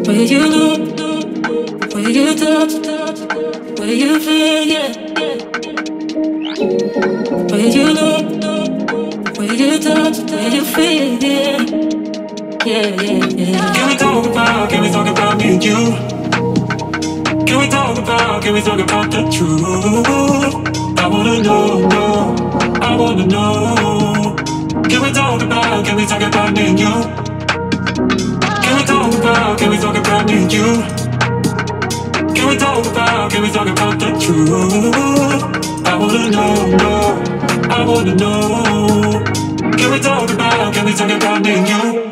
Will you know? Will you touch? Will you feel? Yeah. Will you know? Will you touch? Will you feel? Yeah. Yeah, yeah, yeah. Can we talk about me and you? Can we talk about the truth? I wanna know, no, I wanna know. Can we talk about me and you? Can we talk about me and you? Can we talk about the truth? I wanna know, no, I wanna know. Can we talk about me and you?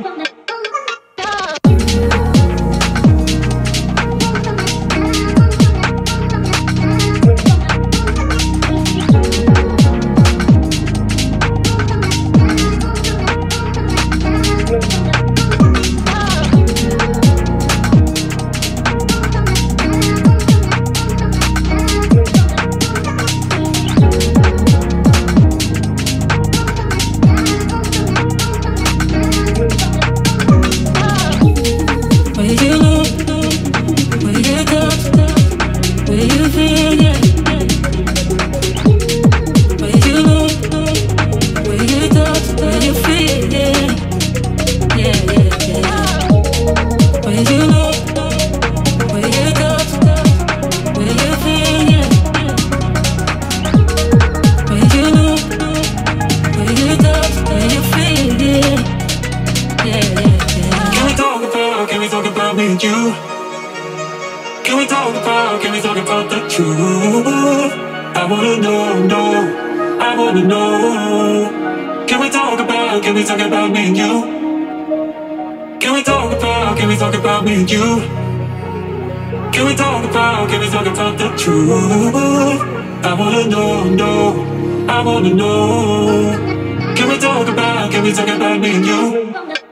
Can we talk about the truth? I wanna know, no, I wanna know. Can we talk about me and you? Can we talk about me and you? Can we talk about the truth? I wanna know, no, I wanna know. Can we talk about me and you?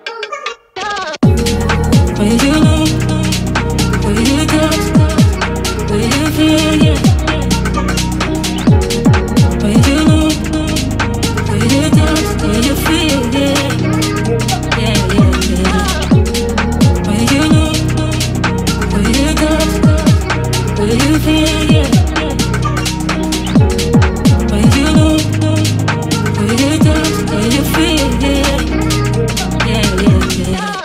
Will you know? Will you touch? Will you feel? Yeah. Will you know? Will you touch? Will you feel? Yeah. Yeah, yeah, yeah. Will you know? Will you touch? Will you feel? Yeah. Will you know? Will you touch? Will you feel? Yeah. Yeah, yeah, yeah.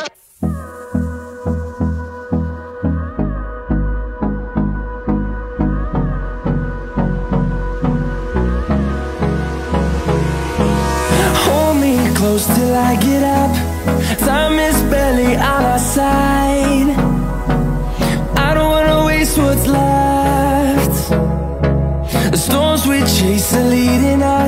Close till I get up. Time is barely on our side. I don't wanna waste what's left. The storms we chase are leading us.